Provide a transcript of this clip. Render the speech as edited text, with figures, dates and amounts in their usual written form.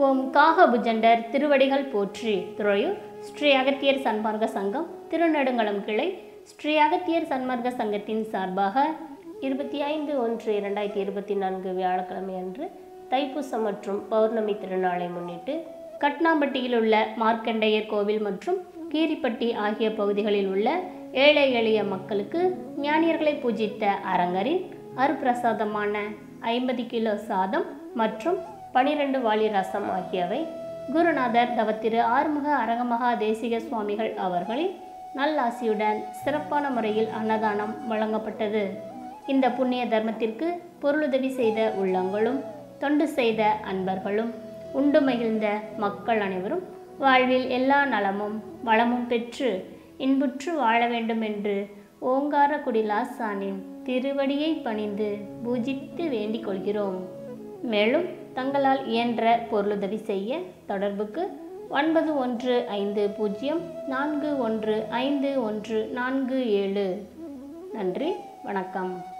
ஓம் காகபுஜண்டர் திருவடிகள் போற்றி. துறையூர் ஸ்ரீ அகத்தியர் சன்மார்க்க சங்கம் திருநெடுங்களம் கிளை ஸ்ரீ அகத்தியர் சன்மார்க்க சங்கத்தின் சார்பாக 25/1/2024 வியாழக்கிழமை அன்று தைப்பூசம் மற்றும் பௌர்ணமி திருநாளை முன்னிட்டு கட்னாம்பட்டியில் உள்ள மார்க்கண்டேயர் கோவில் மற்றும் கீரிப்பட்டி ஆகிய பகுதிகளில் உள்ள ஏழை எளிய மக்களுக்கு ஞானியர்களை பூஜித்த அரங்கரின் அருப்பிரசாதமான 50 கிலோ சாதம் மற்றும் 12 வாளி ரசம் ஆகியவை குருநாதர் தவத்திரு ஆறுமுக அரங்கமகா தேசிக சுவாமிகள் அவர்களின் நல்லாசியுடன் சிறப்பான முறையில் அன்னதானம் வழங்கப்பட்டது. இந்த புண்ணிய தர்மத்திற்கு பொருளுதவி செய்த உள்ளங்களும் தொண்டு செய்த அன்பர்களும் உண்டு மகிழ்ந்த மக்கள் அனைவரும் வாழ்வில் எல்லா நலமும் வளமும் பெற்று இன்புற்று வாழ வேண்டும் என்று ஓங்காரக்குடி லாசானின் திருவடியை பணிந்து பூஜித்து வேண்டிக் கொள்கிறோம். மேலும் தங்களால் இயன்ற பொருளுதவி செய்ய தொடர்புக்கு 9150415147. நன்றி, வணக்கம்.